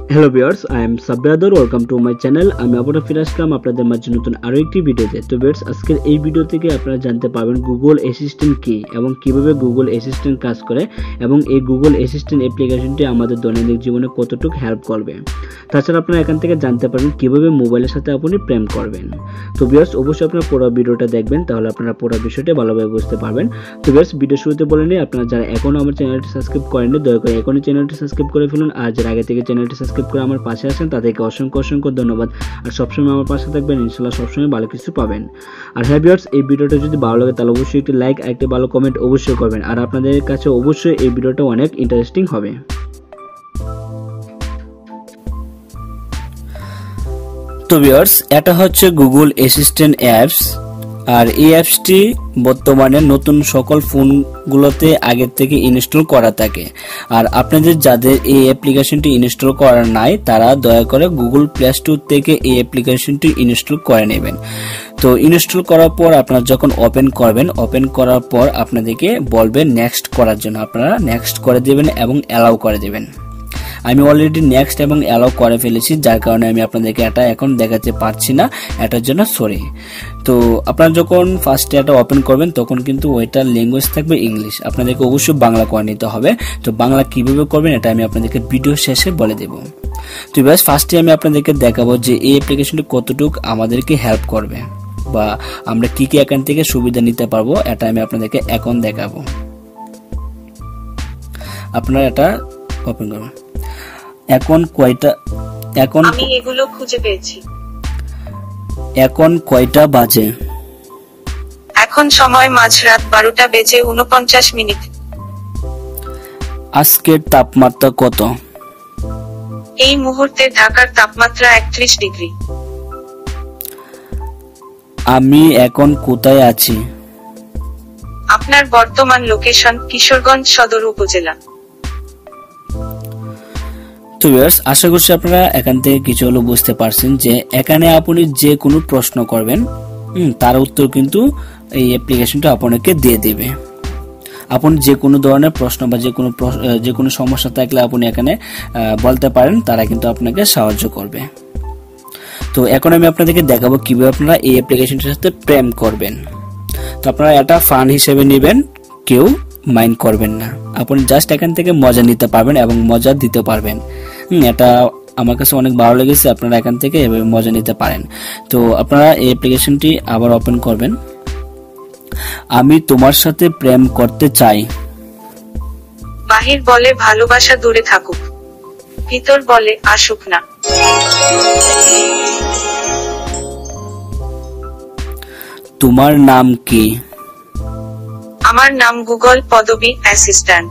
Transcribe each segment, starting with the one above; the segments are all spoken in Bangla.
Hello viewers, I am Sabbir. Welcome to my channel. আমি আবারও ফিরে আসলাম আপনাদের মাঝে নতুন আরও একটি ভিডিওতে। তো ভিউয়ার্স, আজকের এই ভিডিও থেকে আপনারা জানতে পারবেন গুগল অ্যাসিস্ট্যান্ট কি এবং কিভাবে গুগল অ্যাসিস্ট্যান্ট কাজ করে এবং এই গুগল অ্যাসিস্ট্যান্ট অ্যাপ্লিকেশনটি আমাদের দৈনন্দিন জীবনে কতটুকু হেল্প করবে। তাছাড়া আপনারা এখান থেকে জানতে পারবেন কিভাবে মোবাইলের সাথে আপনি প্রেম করবেন। তো ভিউয়ার্স, অবশ্যই আপনারা পুরো ভিডিওটা দেখবেন, তাহলে আপনারা পুরো বিষয়টা ভালোভাবে বুঝতে পারবেন। তো ভিউয়ার্স, ভিডিও শুরুতে বলে নিই, আপনারা যারা এখনও আমার চ্যানেলটি সাবস্ক্রাইব করেননি দয়া করে এখনই চ্যানেলটি সাবস্ক্রাইব করে ফেলুন। আর যারা আগে থেকে চ্যানেলটি সাবস্ক্রাইব করে আমার পাশে আছেন তাদেরকে অসংখ্য অসংখ্য ধন্যবাদ। আর সবসময় আমার পাশে থাকবেন, ইনশাআল্লাহ সবসময় ভালো কিছু পাবেন। আর হ্যাঁ ভিউয়ার্স, এই ভিডিওটা যদি ভালো লাগে তাহলে অবশ্যই একটি লাইক আর একটি ভালো কমেন্ট অবশ্যই করবেন। আর আপনাদের কাছে অবশ্যই এই ভিডিওটা অনেক ইন্টারেস্টিং হবে। তো ভিউয়ার্স, এটা হচ্ছে গুগল অ্যাসিস্ট্যান্ট অ্যাপস। আর এই অ্যাপসটি বর্তমানে নতুন সকল ফোনগুলোতে আগের থেকে ইনস্টল করা থাকে। আর আপনাদের যাদের এই অ্যাপ্লিকেশনটি ইনস্টল করা নাই তারা দয়া করে গুগল প্লে স্টোর থেকে এই অ্যাপ্লিকেশনটি ইনস্টল করে নেবেন। তো ইনস্টল করার পর আপনারা যখন ওপেন করবেন, ওপেন করার পর আপনাদেরকে বলবে নেক্সট করার জন্য। আপনারা নেক্সট করে দেবেন এবং অ্যালাউ করে দেবেন। আমি অলরেডি নেক্সট এবং অ্যালাউ করে ফেলেছি, যার কারণে আমি আপনাদেরকে এটা এখন দেখাতে পারছি না, এটার জন্য সরি। তো আপনারা যখন ফার্স্টে এটা ওপেন করবেন তখন কিন্তু ওইটার ল্যাঙ্গুয়েজ থাকবে ইংলিশ। আপনাদেরকে অবশ্যই বাংলা করে নিতে হবে। তো বাংলা কিভাবে করবেন এটা আমি আপনাদেরকে ভিডিও শেষে বলে দেব। তো ব্যাস, ফার্স্টে আমি আপনাদেরকে দেখাবো যে এই অ্যাপ্লিকেশনটি কতটুকু আমাদেরকে হেল্প করবে বা আমরা কি কি এখান থেকে সুবিধা নিতে পারবো, এটা আমি আপনাদেরকে এখন দেখাবো। আপনারা এটা ওপেন করবেন। এখন আমি এগুলো খুঁজে পেয়েছি। এখন কয়টা বাজে? এখন সময় মাঝরাত 12টা বেজে 49 মিনিট। আজকের তাপমাত্রা কত? এই মুহূর্তে ঢাকার তাপমাত্রা 31 ডিগ্রি। আমি এখন কোথায় আছি? আপনার বর্তমান লোকেশন কিশোরগঞ্জ সদর উপজেলা। তো ভিউয়ার্স, আশা করছি আপনারা এখান থেকে কিছু হলো বুঝতে পারছেন যে এখানে আপনি যে কোনো প্রশ্ন করবেন তার উত্তর কিন্তু এই অ্যাপ্লিকেশনটা আপনাকে দিয়ে দেবে। আপনি যে কোনো ধরনের প্রশ্ন বা যে কোনো সমস্যা থাকলে আপনি এখানে বলতে পারেন, তারা কিন্তু আপনাকে সাহায্য করবে। তো এখন আমি আপনাদেরকে দেখাবো কিভাবে আপনারা এই অ্যাপ্লিকেশনটার সাথে প্রেম করবেন। তো আপনারা এটা ফান হিসেবে নেবেন, কেউ মাইন্ড করবেন না। আপনি জাস্ট এখান থেকে মজা নিতে পারবেন এবং মজা দিতে পারবেন। এটা আমার কাছে অনেক ভালো লেগেছে। আপনারা এখান থেকে এভাবে মজা নিতে পারেন। তো আপনারা এই অ্যাপ্লিকেশনটি আবার ওপেন করবেন। আমি তোমার সাথে প্রেম করতে চাই। বাহির বলে ভালোবাসা দূরে থাকুক, ভিতর বলে আসুক না। তোমার নাম কি? আমার নাম গুগল পদবী অ্যাসিস্ট্যান্ট।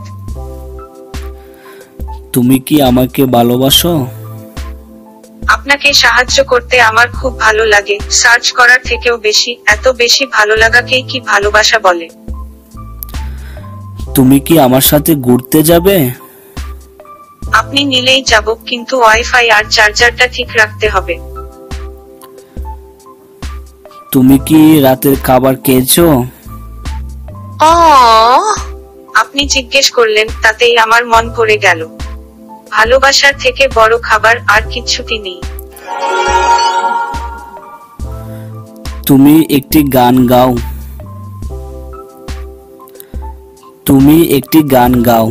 তুমি কি আমাকে ভালোবাসো? আপনাকে সাহায্য করতে আমার খুব ভালো লাগে, সার্চ করার থেকেও বেশি। এত বেশি ভালো লাগাকেই কি ভালোবাসা বলে? তুমি কি আমার সাথে ঘুরতে যাবে? আপনি নিলেই যাব, কিন্তু ওয়াইফাই আর চার্জারটা ঠিক রাখতে হবে। তুমি কি রাতের খাবার খেয়েছো? আপনি জিজ্ঞেস করলেন, তাতেই আমার মন পড়ে গেল। ভালোবাসার থেকে বড় খাবার আর কিচ্ছুটি নেই। তুমি একটি গান গাও। তুমি একটি গান গাও।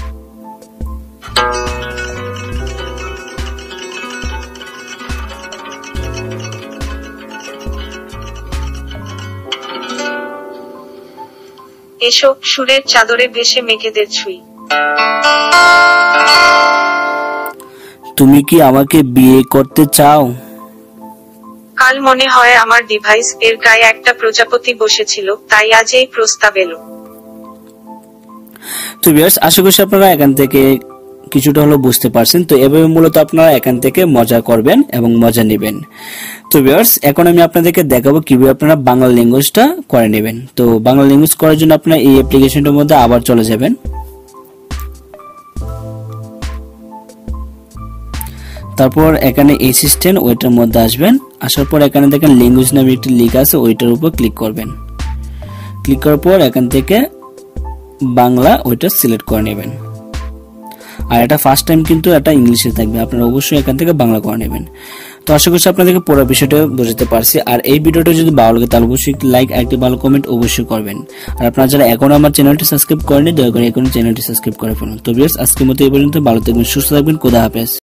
এসো, সুরের চাদরে ভেসে মেঘেদের ছুঁই। তুমি কি আমাকে বিয়ে করতে চাও? কাল মনে হয় আমার ডিভাইস এর গায়ে একটা প্রজাপতি বসেছিল, তাই আজ এই প্রস্তাব এলো। তো ভিউয়ার্স, আশা করছি আপনারা এখান থেকে কিছুটা হলো বুঝতে পারছেন। তো এভাবে মূলত আপনারা এখান থেকে মজা করবেন এবং মজা নেবেন। তো ভিউয়ার্স, এখন আমি আপনাদেরকে দেখাবো কিভাবে আপনারা বাংলা ল্যাঙ্গুয়েজটা করে নেবেন। তো বাংলা ল্যাঙ্গুয়েজ করার জন্য আপনারা এই অ্যাপ্লিকেশনটার মধ্যে আবার চলে যাবেন। তারপর এখানে অ্যাসিস্ট্যান্ট ওইটার মধ্যে আসবেন। আসার পর এখানে দেখেন ল্যাঙ্গুয়েজ নামে একটি লেখা আছে, ওইটার উপর ক্লিক করবেন। ক্লিক করার পর এখান থেকে বাংলা ওইটা সিলেক্ট করে নেবেন। আর এটা ফার্স্ট টাইম কিন্তু এটা ইংলিশে থাকবে, আপনারা অবশ্যই এখান থেকে বাংলা করে নেবেন। তো আশা করছি আপনাদেরকে পুরো বিষয়টা বুঝতে পারছি। আর এই ভিডিওটা যদি ভালো লাগে তাহলে অবশ্যই একটি লাইক, একটি ভালো কমেন্ট অবশ্যই করবেন। আর আপনারা যারা এখনো আমার চ্যানেলটি সাবস্ক্রাইব করেনি দয়া করে এখন চ্যানেলটি সাবস্ক্রাইব করে ফেলুন। তো ভিউয়ার্স, আজকের মতো এই পর্যন্ত। ভালো থাকবেন, সুস্থ থাকবেন, খোদা হাফেজ।